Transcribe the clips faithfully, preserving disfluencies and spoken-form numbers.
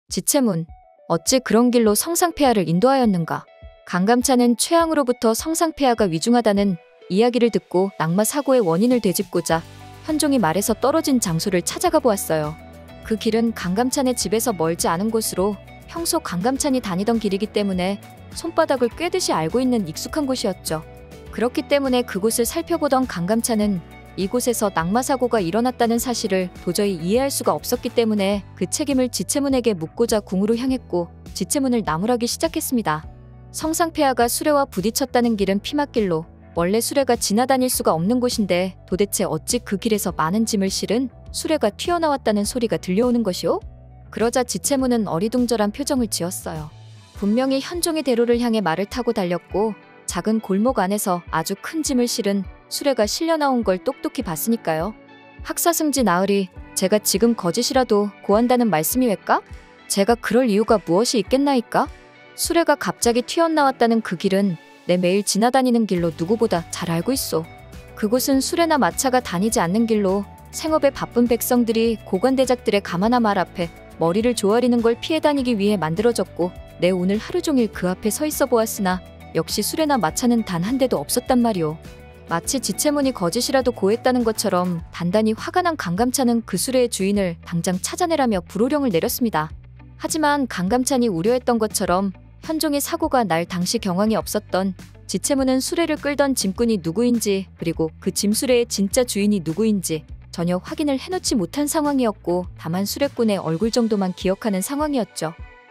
지체문, 어찌 그런 길로 성상폐하를 인도하였는가. 강감찬은 최양으로부터 성상폐하가 위중하다는 이야기를 듣고 낙마 사고의 원인을 되짚고자 현종이 말에서 떨어진 장소를 찾아가 보았어요. 그 길은 강감찬의 집에서 멀지 않은 곳으로 평소 강감찬이 다니던 길이기 때문에 손바닥을 꿰듯이 알고 있는 익숙한 곳이었죠. 그렇기 때문에 그곳을 살펴보던 강감찬은 이곳에서 낙마사고가 일어났다는 사실을 도저히 이해할 수가 없었기 때문에 그 책임을 지체문에게 묻고자 궁으로 향했고 지체문을 나무라기 시작했습니다. 성상폐하가 수레와 부딪혔다는 길은 피막길로 원래 수레가 지나다닐 수가 없는 곳인데 도대체 어찌 그 길에서 많은 짐을 실은 수레가 튀어나왔다는 소리가 들려오는 것이오? 그러자 지체문은 어리둥절한 표정을 지었어요. 분명히 현종의 대로를 향해 말을 타고 달렸고 작은 골목 안에서 아주 큰 짐을 실은 수레가 실려 나온 걸 똑똑히 봤으니까요. 학사승지 나으리, 제가 지금 거짓이라도 고한다는 말씀이 왜까? 제가 그럴 이유가 무엇이 있겠나이까? 수레가 갑자기 튀어나왔다는 그 길은 내 매일 지나다니는 길로 누구보다 잘 알고 있소. 그곳은 수레나 마차가 다니지 않는 길로 생업에 바쁜 백성들이 고관대작들의 가만한 말 앞에 머리를 조아리는 걸 피해 다니기 위해 만들어졌고 내 오늘 하루 종일 그 앞에 서 있어 보았으나 역시 수레나 마차는 단 한 대도 없었단 말이오. 마치 지체문이 거짓이라도 고했다는 것처럼 단단히 화가 난 강감찬은 그 수레의 주인을 당장 찾아내라며 불호령을 내렸습니다. 하지만 강감찬이 우려했던 것처럼 현종의 사고가 날 당시 경황이 없었던 지체문은 수레를 끌던 짐꾼이 누구인지 그리고 그 짐수레의 진짜 주인이 누구인지 전혀 확인을 해놓지 못한 상황이었고 다만 수레꾼의 얼굴 정도만 기억하는 상황이었죠.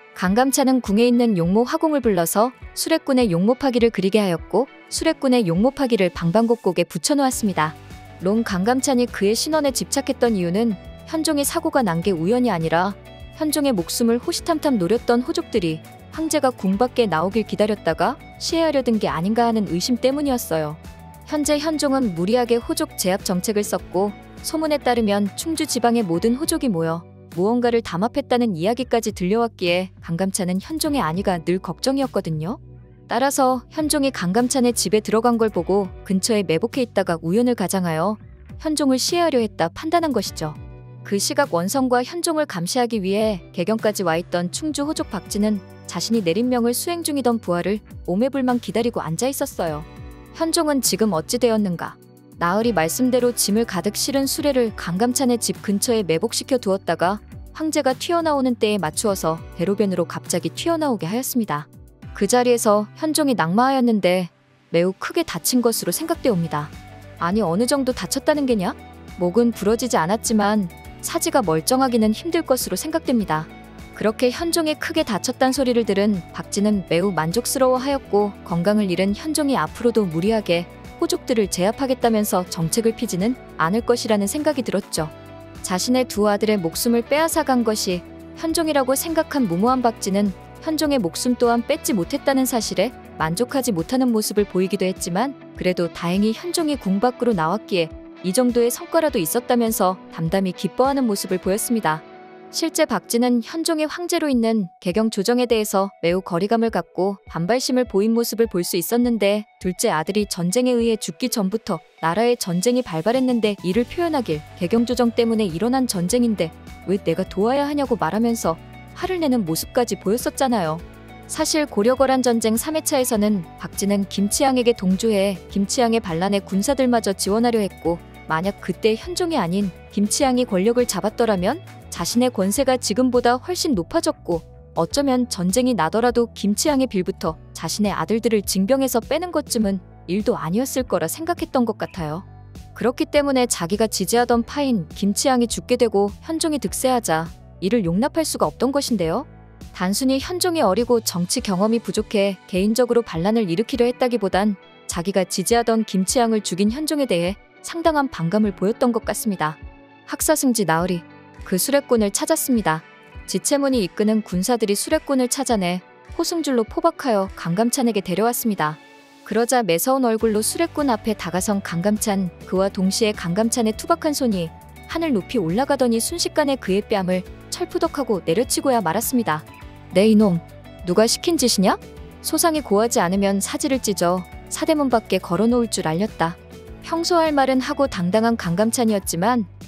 강감찬은 궁에 있는 용모 화공을 불러서 수레꾼의 용모파기를 그리게 하였고 수레꾼의 용모파기를 방방곡곡에 붙여놓았습니다. 롱 강감찬이 그의 신원에 집착했던 이유는 현종의 사고가 난 게 우연이 아니라 현종의 목숨을 호시탐탐 노렸던 호족들이 황제가 궁 밖에 나오길 기다렸다가 시해하려던 게 아닌가 하는 의심 때문이었어요. 현재 현종은 무리하게 호족 제압 정책을 썼고 소문에 따르면 충주 지방의 모든 호족이 모여 무언가를 담합했다는 이야기까지 들려왔기에 강감찬은 현종의 안위가 늘 걱정이었거든요. 따라서 현종이 강감찬의 집에 들어간 걸 보고 근처에 매복해 있다가 우연을 가장하여 현종을 시해하려 했다 판단한 것이죠. 그 시각 원성과 현종을 감시하기 위해 개경까지 와 있던 충주 호족 박진은 자신이 내린 명을 수행 중이던 부하를 오매불망 기다리고 앉아 있었어요. 현종은 지금 어찌 되었는가? 나으리 말씀대로 짐을 가득 실은 수레를 강감찬의 집 근처에 매복시켜 두었다가 황제가 튀어나오는 때에 맞추어서 대로변으로 갑자기 튀어나오게 하였습니다. 그 자리에서 현종이 낙마하였는데 매우 크게 다친 것으로 생각되옵니다. 아니 어느 정도 다쳤다는 게냐? 목은 부러지지 않았지만 사지가 멀쩡하기는 힘들 것으로 생각됩니다. 그렇게 현종이 크게 다쳤단 소리를 들은 박진은 매우 만족스러워하였고 건강을 잃은 현종이 앞으로도 무리하게 호족들을 제압하겠다면서 정책을 피지는 않을 것이라는 생각이 들었죠. 자신의 두 아들의 목숨을 빼앗아간 것이 현종이라고 생각한 무모한 박진은 현종의 목숨 또한 뺏지 못했다는 사실에 만족하지 못하는 모습을 보이기도 했지만 그래도 다행히 현종이 궁 밖으로 나왔기에 이 정도의 성과라도 있었다면서 담담히 기뻐하는 모습을 보였습니다. 실제 박진은 현종이 황제로 있는 개경 조정에 대해서 매우 거리감을 갖고 반발심을 보인 모습을 볼 수 있었는데 둘째 아들이 전쟁에 의해 죽기 전부터 나라에 전쟁이 발발했는데 이를 표현하길 개경 조정 때문에 일어난 전쟁인데 왜 내가 도와야 하냐고 말하면서 화를 내는 모습까지 보였었잖아요. 사실 고려거란 전쟁 삼 회차에서는 박진은 김치향에게 동조해 김치향의 반란에 군사들마저 지원하려 했고 만약 그때 현종이 아닌 김치향이 권력을 잡았더라면 자신의 권세가 지금보다 훨씬 높아졌고 어쩌면 전쟁이 나더라도 김치향의 빌부터 자신의 아들들을 징병해서 빼는 것쯤은 일도 아니었을 거라 생각했던 것 같아요. 그렇기 때문에 자기가 지지하던 파인 김치향이 죽게 되고 현종이 득세하자 이를 용납할 수가 없던 것인데요. 단순히 현종이 어리고 정치 경험이 부족해 개인적으로 반란을 일으키려 했다기보단 자기가 지지하던 김치향을 죽인 현종에 대해 상당한 반감을 보였던 것 같습니다. 학사승지 나으리, 그 수레꾼을 찾았습니다. 지체문이 이끄는 군사들이 수레꾼을 찾아내 호승줄로 포박하여 강감찬에게 데려왔습니다. 그러자 매서운 얼굴로 수레꾼 앞에 다가선 강감찬, 그와 동시에 강감찬의 투박한 손이 하늘 높이 올라가더니 순식간에 그의 뺨을 철푸덕하고 내려치고야 말았습니다. 네 이놈, 누가 시킨 짓이냐? 소상이 고하지 않으면 사지를 찢어 사대문 밖에 걸어놓을 줄 알렸다. 평소 할 말은 하고 당당한 강감찬이었지만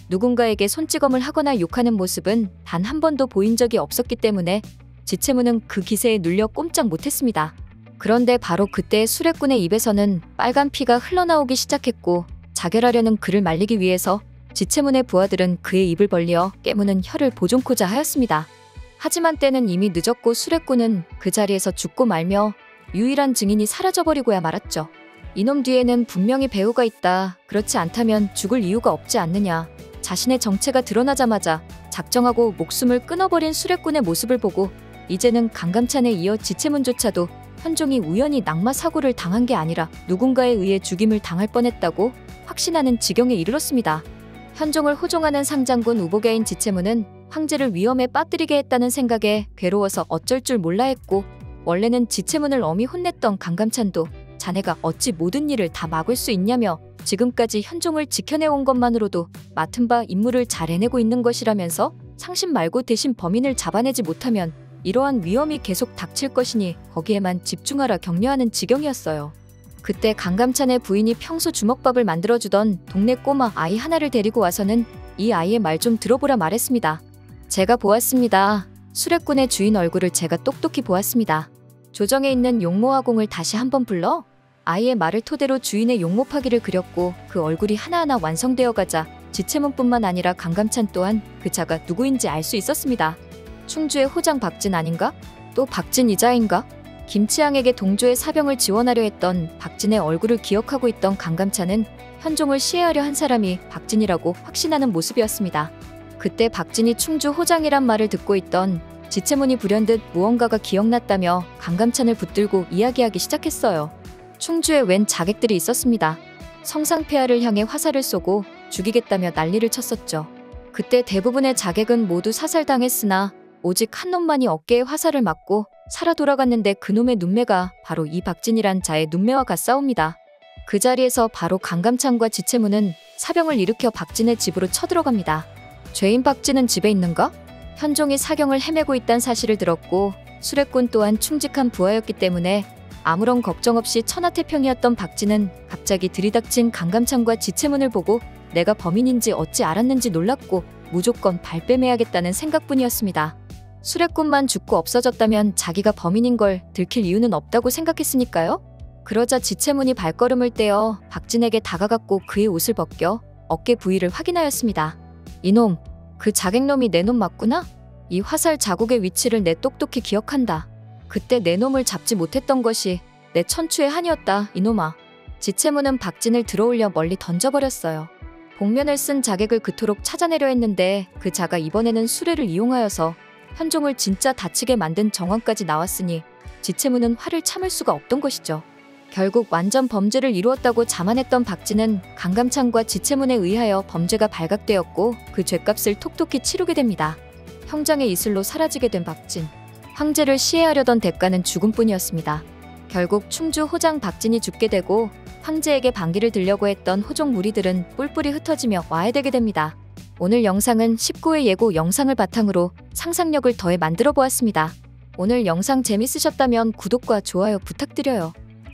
누군가에게 손찌검을 하거나 욕하는 모습은 단 한 번도 보인 적이 없었기 때문에 지채무는 그 기세에 눌려 꼼짝 못했습니다. 그런데 바로 그때 수레꾼의 입에서는 빨간 피가 흘러나오기 시작했고 자결하려는 그를 말리기 위해서 지채문의 부하들은 그의 입을 벌려 깨무는 혀를 보존코자 하였습니다. 하지만 때는 이미 늦었고 수레꾼은 그 자리에서 죽고 말며 유일한 증인이 사라져버리고야 말았죠. 이놈 뒤에는 분명히 배우가 있다. 그렇지 않다면 죽을 이유가 없지 않느냐. 자신의 정체가 드러나자마자 작정하고 목숨을 끊어버린 수레꾼의 모습을 보고 이제는 강감찬에 이어 지채문조차도 현종이 우연히 낙마 사고를 당한 게 아니라 누군가에 의해 죽임을 당할 뻔했다고 확신하는 지경에 이르렀습니다. 현종을 호종하는 상장군 우보개인 지채문은 황제를 위험에 빠뜨리게 했다는 생각에 괴로워서 어쩔 줄 몰라 했고 원래는 지채문을 엄히 혼냈던 강감찬도 자네가 어찌 모든 일을 다 막을 수 있냐며 지금까지 현종을 지켜내온 것만으로도 맡은 바 임무를 잘 해내고 있는 것이라면서 상심 말고 대신 범인을 잡아내지 못하면 이러한 위험이 계속 닥칠 것이니 거기에만 집중하라 격려하는 지경이었어요. 그때 강감찬의 부인이 평소 주먹밥을 만들어주던 동네 꼬마 아이 하나를 데리고 와서는 이 아이의 말 좀 들어보라 말했습니다. 제가 보았습니다. 수레꾼의 주인 얼굴을 제가 똑똑히 보았습니다. 조정에 있는 용모화공을 다시 한번 불러 아이의 말을 토대로 주인의 용모파기를 그렸고 그 얼굴이 하나하나 완성되어 가자 지채문뿐만 아니라 강감찬 또한 그 자가 누구인지 알 수 있었습니다. 충주의 호장 박진 아닌가? 또 박진 이자인가? 김치향에게 동조의 사병을 지원하려 했던 박진의 얼굴을 기억하고 있던 강감찬은 현종을 시해하려 한 사람이 박진이라고 확신하는 모습이었습니다. 그때 박진이 충주 호장이란 말을 듣고 있던 지채문이 불현듯 무언가가 기억났다며 강감찬을 붙들고 이야기하기 시작했어요. 충주에 웬 자객들이 있었습니다. 성상폐하를 향해 화살을 쏘고 죽이겠다며 난리를 쳤었죠. 그때 대부분의 자객은 모두 사살당했으나 오직 한 놈만이 어깨에 화살을 맞고 살아 돌아갔는데 그놈의 눈매가 바로 이 박진이란 자의 눈매와 같사옵니다. 그 자리에서 바로 강감찬과 지채문은 사병을 일으켜 박진의 집으로 쳐들어갑니다. 죄인 박진은 집에 있는가? 현종이 사경을 헤매고 있다는 사실을 들었고 수레꾼 또한 충직한 부하였기 때문에 아무런 걱정 없이 천하태평이었던 박진은 갑자기 들이닥친 강감찬과 지채문을 보고 내가 범인인지 어찌 알았는지 놀랐고 무조건 발뺌해야겠다는 생각뿐이었습니다. 수레꾼만 죽고 없어졌다면 자기가 범인인 걸 들킬 이유는 없다고 생각했으니까요. 그러자 지채문이 발걸음을 떼어 박진에게 다가갔고 그의 옷을 벗겨 어깨 부위를 확인하였습니다. 이놈, 그 자객놈이 내 놈 맞구나? 이 화살 자국의 위치를 내 똑똑히 기억한다. 그때 내 놈을 잡지 못했던 것이 내 천추의 한이었다, 이놈아. 지채문은 박진을 들어올려 멀리 던져버렸어요. 복면을 쓴 자객을 그토록 찾아내려 했는데 그 자가 이번에는 수레를 이용하여서 현종을 진짜 다치게 만든 정황까지 나왔으니 지채문은 화를 참을 수가 없던 것이죠. 결국 완전 범죄를 이루었다고 자만했던 박진은 강감찬과 지채문에 의하여 범죄가 발각되었고 그 죗값을 톡톡히 치르게 됩니다. 형장의 이슬로 사라지게 된 박진. 황제를 시해하려던 대가는 죽음뿐이었습니다. 결국 충주 호장 박진이 죽게 되고 황제에게 반기를 들려고 했던 호종 무리들은 뿔뿔이 흩어지며 와해되게 됩니다. 오늘 영상은 십구 회 예고 영상을 바탕으로 상상력을 더해 만들어 보았습니다. 오늘 영상 재밌으셨다면 구독과 좋아요 부탁드려요.